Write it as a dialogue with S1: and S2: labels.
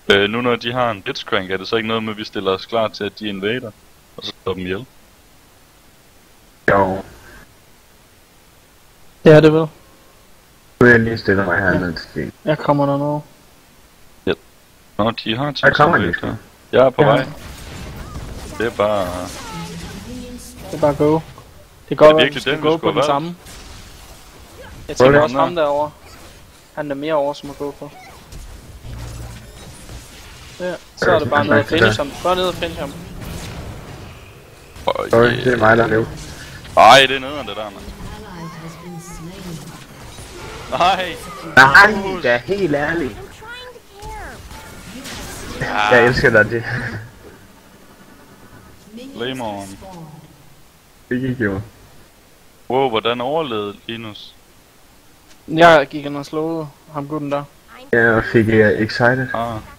S1: Nu når de har en Blitzcrank, er det så ikke noget med, at vi stiller os klar til, at de invader, og så slår dem ihjel?
S2: Jo.
S3: Det er det vel.
S2: Nu vil jeg lige stille mig hernede til.
S3: Jeg kommer der nu.
S1: Nå, de har
S2: Der kommer de.
S1: Jeg er på
S3: Ja.
S1: vej. Det er bare...
S3: Det er bare go. Det går,
S1: Er det
S3: at vi
S1: virkelig
S3: skal
S1: den, vi
S3: gå
S1: skulle
S3: på
S1: have
S3: den
S1: valgt?
S3: samme. Jeg tænker
S1: det
S3: også
S1: ham
S3: ham derovre. Han er mere over som at gå på. Ja, så er det bare ned og finish ham. Bare ned og finish ham.
S2: Sorry, det er mig, der løb.
S1: Ej, det er nederen det der, mand. Nej!
S2: Nej, det er helt ærligt. Jeg elsker dig, det.
S1: Blame on.
S2: Det gik jo.
S1: Wow, hvordan overlevede Linus?
S3: Jeg gik ind og slåede ham gutten der.
S2: Jeg fik excited.
S1: Ah.